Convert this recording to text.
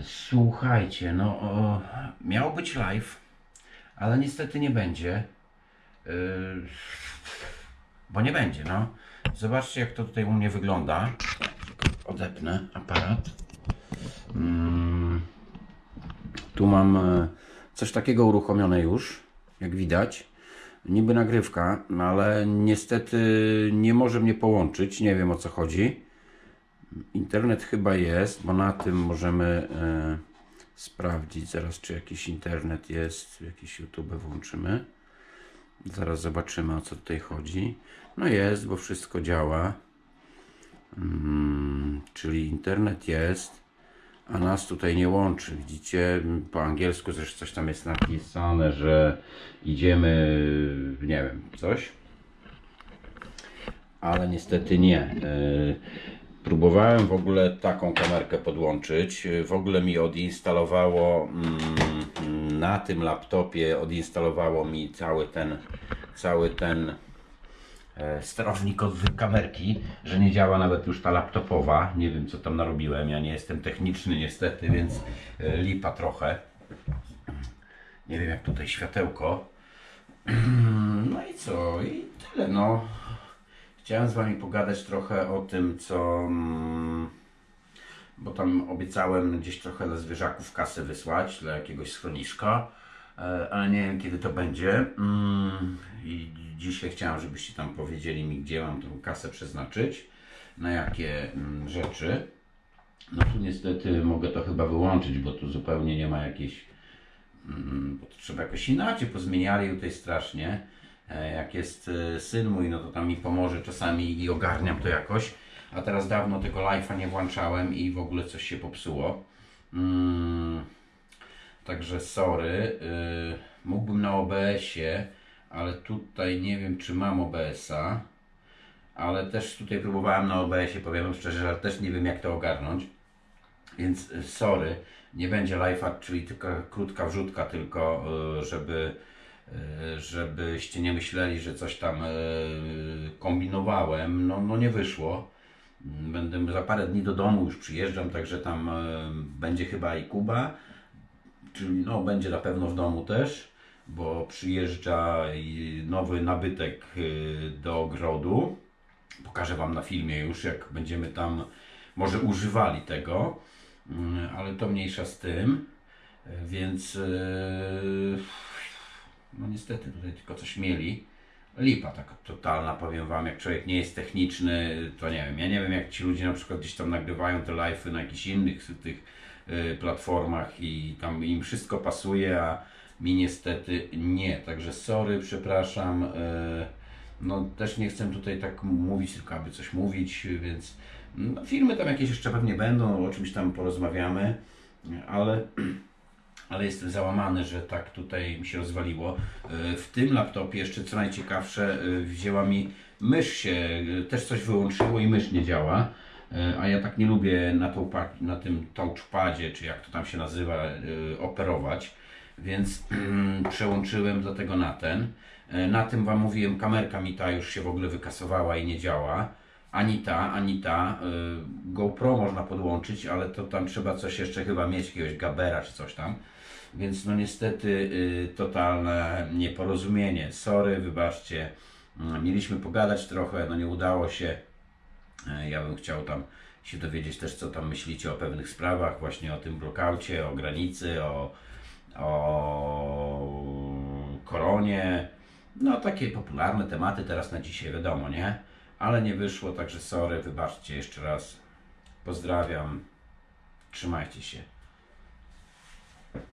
Słuchajcie, miał być live, ale niestety nie będzie, yy, bo nie będzie, no. Zobaczcie, jak to tutaj u mnie wygląda. Odepnę aparat. Tu mam coś takiego uruchomione już, jak widać. Niby nagrywka, ale niestety nie może mnie połączyć. Nie wiem, o co chodzi. Internet chyba jest, bo na tym możemy sprawdzić zaraz, czy jakiś internet jest, jakiś YouTube włączymy. Zaraz zobaczymy, o co tutaj chodzi. No jest, bo wszystko działa. Czyli internet jest, a nas tutaj nie łączy. Widzicie, po angielsku zresztą coś tam jest napisane, że idziemy, nie wiem, coś. Ale niestety nie. Próbowałem w ogóle taką kamerkę podłączyć. W ogóle mi odinstalowało na tym laptopie odinstalowało mi cały ten sterownik od kamerki, że nie działa nawet już ta laptopowa. Nie wiem, co tam narobiłem. Ja nie jestem techniczny niestety, więc lipa trochę. Nie wiem, jak tutaj światełko. No i co? I tyle, no. Chciałem z Wami pogadać trochę o tym, co... Bo tam obiecałem gdzieś trochę dla zwierzaków kasę wysłać, dla jakiegoś schroniszka, ale nie wiem, kiedy to będzie. I dzisiaj chciałem, żebyście tam powiedzieli mi, gdzie mam tą kasę przeznaczyć, na jakie rzeczy. No tu niestety mogę to chyba wyłączyć, bo tu zupełnie nie ma jakiejś... Bo to trzeba jakoś inaczej, pozmieniali tutaj strasznie. Jak jest syn mój, no to tam mi pomoże czasami i ogarniam to jakoś. A teraz dawno tego live'a nie włączałem i w ogóle coś się popsuło. Także sorry. Mógłbym na OBS-ie, ale tutaj nie wiem, czy mam OBS-a. Ale też tutaj próbowałem na OBS-ie, powiem szczerze, ale też nie wiem, jak to ogarnąć. Więc sorry, nie będzie live'a, czyli tylko krótka wrzutka, tylko żebyście nie myśleli, że coś tam kombinowałem. No nie wyszło. Będę za parę dni do domu, już przyjeżdżam, także tam będzie chyba i Kuba, czyli no będzie na pewno w domu też, bo przyjeżdża nowy nabytek do ogrodu. Pokażę Wam na filmie już, jak będziemy tam może używali tego, ale to mniejsza z tym, więc no niestety tutaj tylko coś mieli. Lipa taka totalna, powiem Wam, jak człowiek nie jest techniczny, to nie wiem. Ja nie wiem, jak ci ludzie na przykład gdzieś tam nagrywają te live'y na jakichś innych tych platformach i tam im wszystko pasuje, a mi niestety nie. Także sorry, przepraszam. No też nie chcę tutaj tak mówić, tylko aby coś mówić, więc no, filmy tam jakieś jeszcze pewnie będą, o czymś tam porozmawiamy, ale jestem załamany, że tak tutaj mi się rozwaliło. W tym laptopie jeszcze co najciekawsze, wzięła mi mysz się, też coś wyłączyło i mysz nie działa. A ja tak nie lubię na tym touchpadzie, czy jak to tam się nazywa, operować. Więc przełączyłem dlatego na ten. Na tym Wam mówiłem, kamerka mi ta już się w ogóle wykasowała i nie działa. Ani ta. GoPro można podłączyć, ale to tam trzeba coś jeszcze chyba mieć, jakiegoś Gabera czy coś tam. Więc no niestety totalne nieporozumienie. Sorry, wybaczcie. Mieliśmy pogadać trochę, no nie udało się. Ja bym chciał tam się dowiedzieć też, co tam myślicie o pewnych sprawach, właśnie o tym blokaucie, o granicy, o koronie. No takie popularne tematy teraz na dzisiaj, wiadomo, nie? Ale nie wyszło, także sorry, wybaczcie jeszcze raz. Pozdrawiam, trzymajcie się.